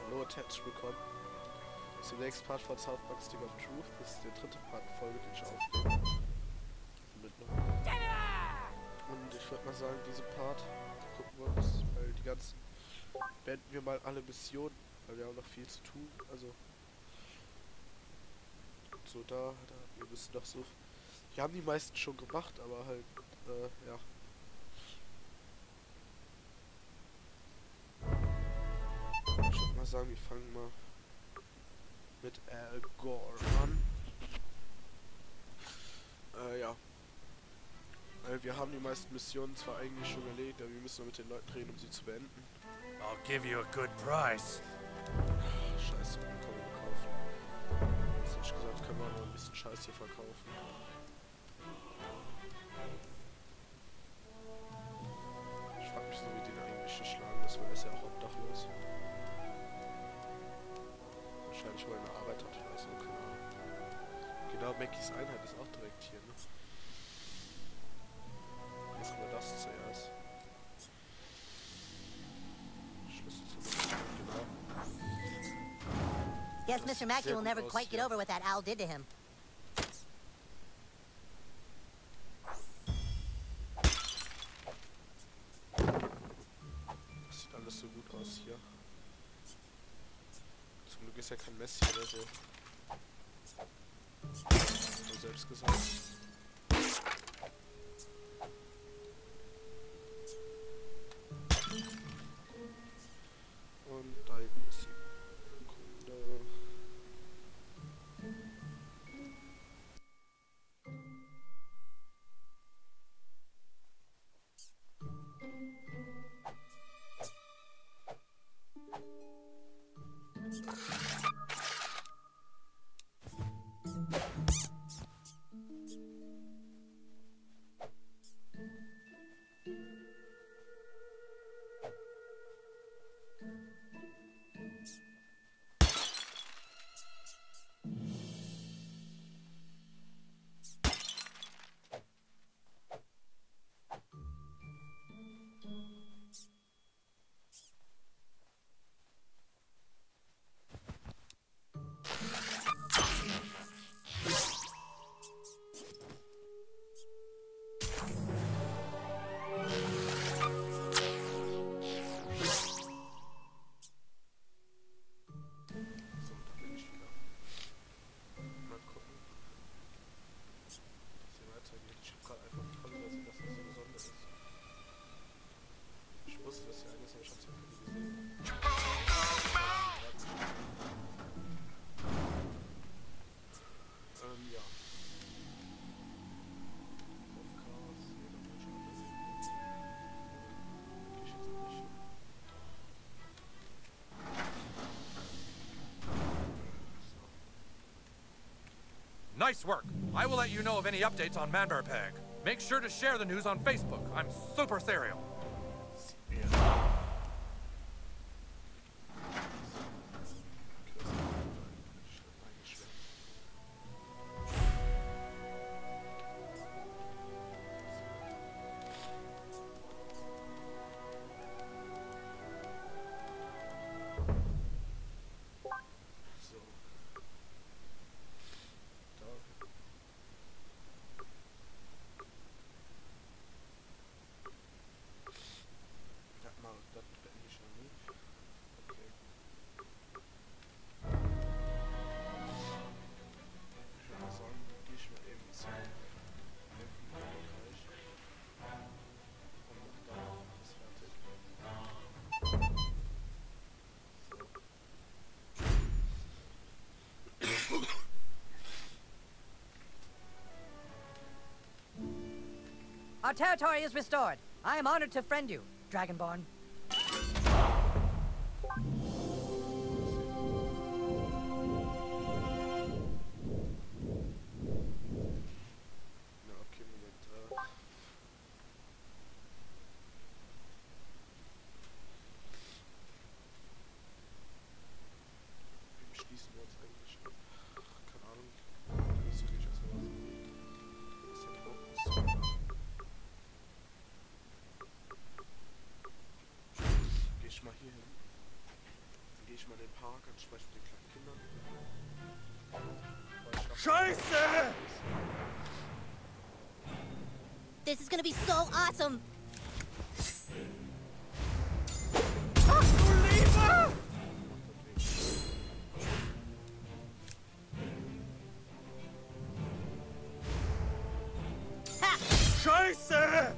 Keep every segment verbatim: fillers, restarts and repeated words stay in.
Hallo und herzlich willkommen zum nächsten Part von South Park Stick of Truth. Das ist der dritte Part Folge, den ich aufnehme. Und ich würde mal sagen, diesen Part gucken wir uns, weil die ganzen beenden wir mal alle Missionen, weil wir haben noch viel zu tun. Also so da, da wir müssen noch so. Wir haben die meisten schon gemacht, aber halt, äh, ja. Ich würde mal sagen, wir fangen mal mit Al Gore an. Äh, ja. Weil wir haben die meisten Missionen zwar eigentlich schon erledigt, aber wir müssen noch mit den Leuten reden, um sie zu beenden. I'll give you a good price. Scheiße, können wir kaufen. Jetzt hätte ich gesagt, können wir noch ein bisschen Scheiß hier verkaufen. Ich frag mich so, wie die da eigentlich geschlagen ist, weil er ist ja auch obdachlos. Wahrscheinlich, weil er eine Arbeit hat oder so, keine Ahnung. Genau, Mackies Einheit ist auch direkt hier, ne? Machen wir das zuerst. Schlüssel zum Mission, genau. Guess Mister Mackey will never quite get over what that owl did to him. Das sieht alles so gut aus hier. Zum Glück ist ja kein Messi oder so. Hat er selbst gesagt. Und da hinten ist die Kunde. Nice work. I will let you know of any updates on Manberpeg. Make sure to share the news on Facebook. I'm super serial. Our territory is restored. I am honored to friend you, Dragonborn. ich mal in den Park und spreche mit den kleinen Kindern. Scheiße! This is gonna be so awesome! Ach du Lieber! Ha! Scheiße!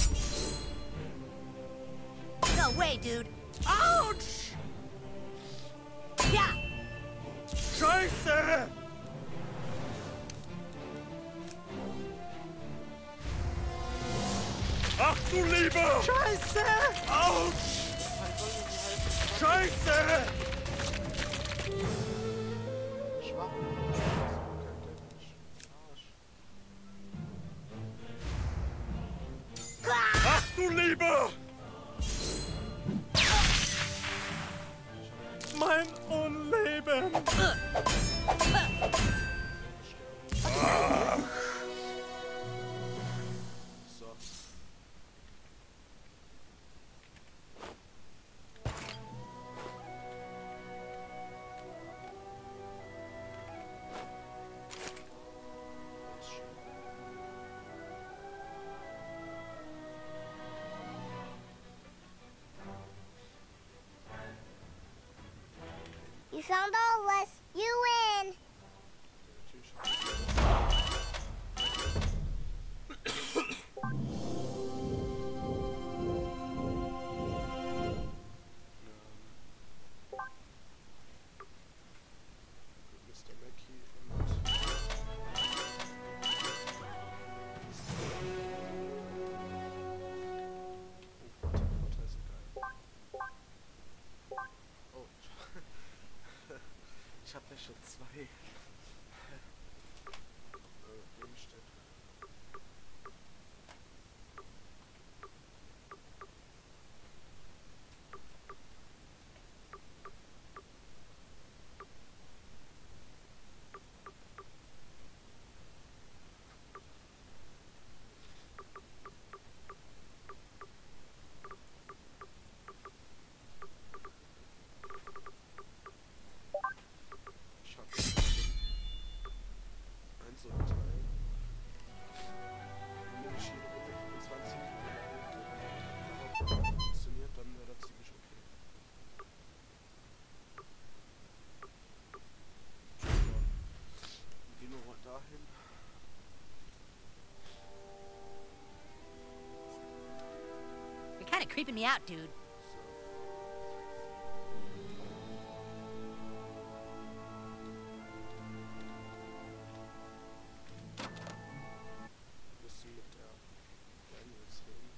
No way, dude! Autsch! Yeah! Scheiße! Ach du Lieber! Scheiße! Autsch! Scheiße! Schwach. Kein Damage. Arsch. Ach du Lieber! Mein Unleben! So. You found all of us. You win. Mister Mackey und... Oh, Vorteil sind geil. Oh, ich hab ja schon zwei. äh, Gegenstände. Ich hab ein so ein Teil. Wenn ich jede Runde fünfundzwanzig funktioniert, dann wäre das ziemlich okay. So. Gehen wir mal dahin. You're kinda creeping me out, dude. So. Wir müssen mit der Daniels reden.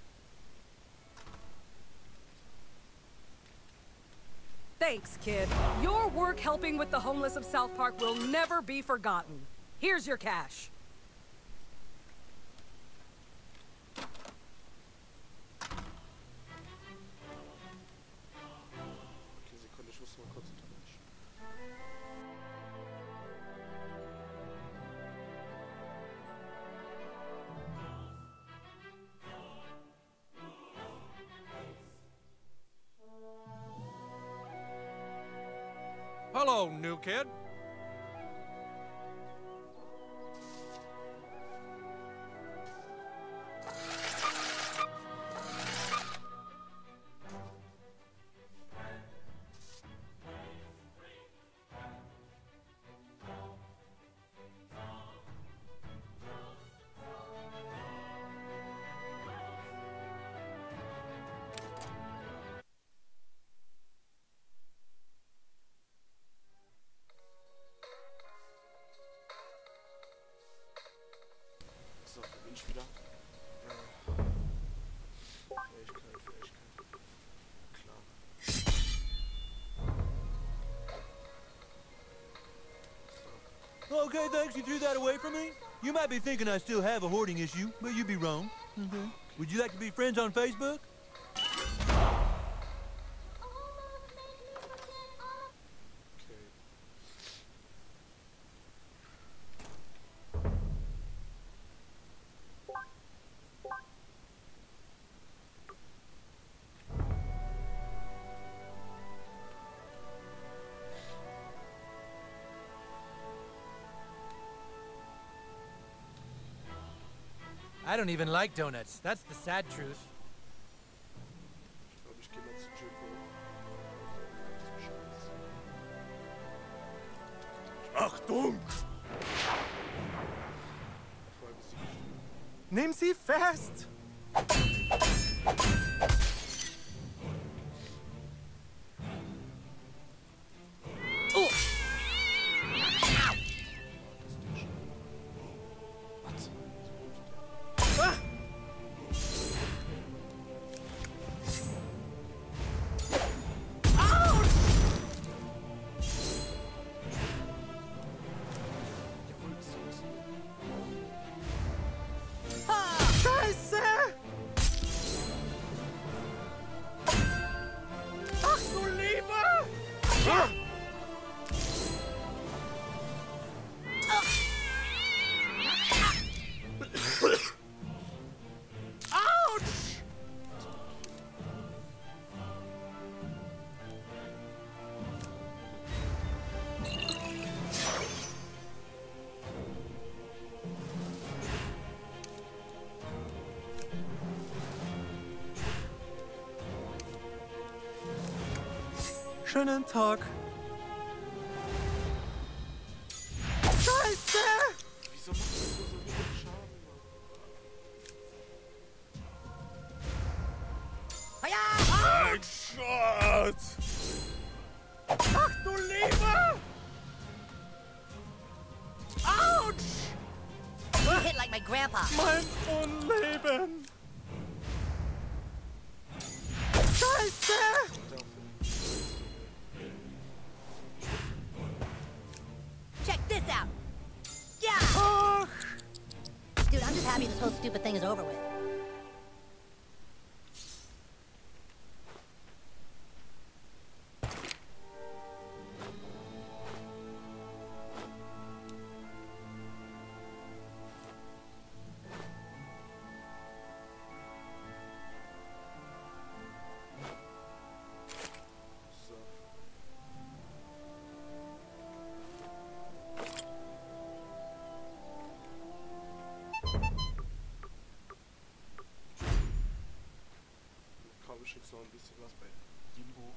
Thanks, kid. Your work helping with the homeless of South Park will never be forgotten. Here's your cash. Okay, Sekunde, ich muss mal kurz unterbrechen. Hello, new kid. So, da bin ich wieder. Äh, Fähigkeit, Fähigkeit. Klar. So. Okay, thanks. You threw that away from me? You might be thinking I still have a hoarding issue, but you'd be wrong. Okay. Would you like to be friends on Facebook? Okay. I don't even like donuts. That's the sad truth. Ich glaube, ich gehe mal zu Jimbo. Achtung! Vor allem ist die Nimm sie fest! Schönen Tag. Scheiße! Wieso macht das so wenig Schaden, Mann? Ein Schrott! Ach du Liebe! Autsch! You hit like my grandpa. Mein Unleben! Scheiße! Check this out. Yeah! Ach! Dude, I'm just happy this whole stupid thing is over with. So. Komm, ich jetzt noch ein bisschen was bei Jimbo.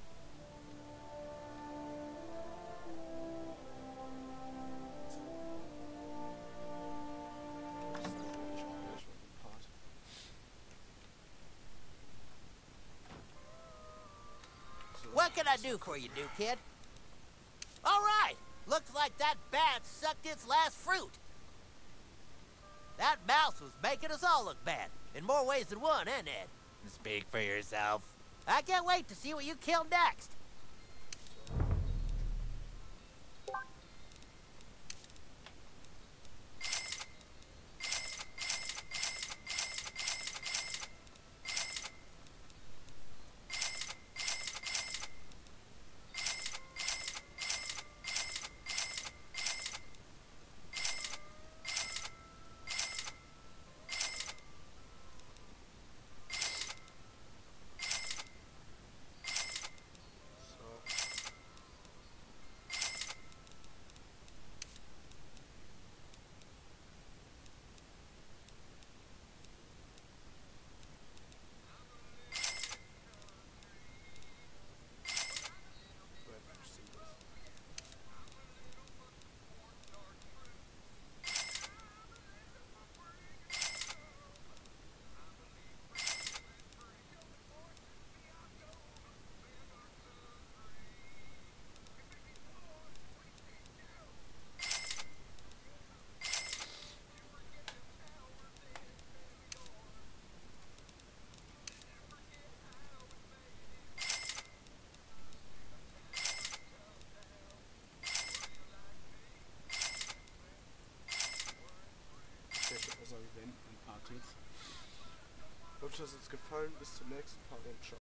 So, ich mach gleich mal den Part. So. What can I do for you, new kid? All right. Looks like that bat sucked its last fruit. That mouse was making us all look bad. In more ways than one, eh, Ned? Speak for yourself. I can't wait to see what you kill next. Ich hoffe, das hat euch gefallen. Bis zum nächsten Part und ciao.